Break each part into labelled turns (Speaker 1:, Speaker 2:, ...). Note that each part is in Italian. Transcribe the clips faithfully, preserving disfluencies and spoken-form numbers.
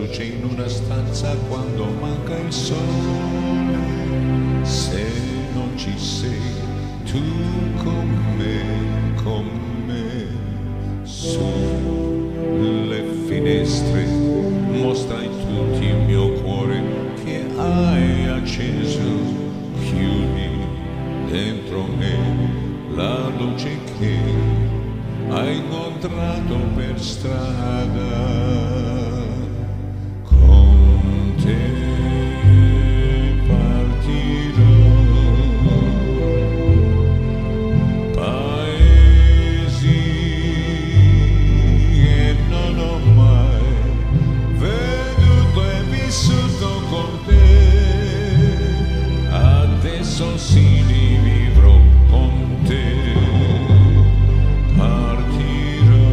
Speaker 1: luce in una stanza quando manca il sole. Se non ci sei tu con me, con me, sulle finestre mostrai tutti il mio cuore che hai acceso. Chiudi dentro me la luce che hai incontrato per strada. Con te partirò, paesi che non ho mai veduto e vissuto con te. Adesso sì li vivrò con te. Partirò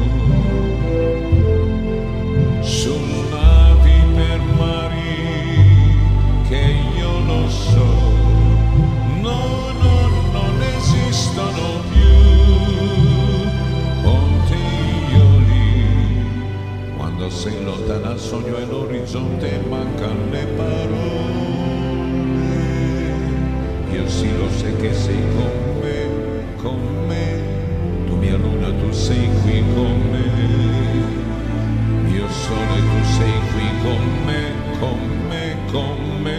Speaker 1: su navi per mari che io lo so, no, no, non esistono più. Con te io lì, quando sei lontana al sogno e l'orizzonte mancano le parole. Io sì lo sai che sei con me, con me, tu mia luna, tu sei qui con me, mio sole, tu sei qui con me, con me, con me.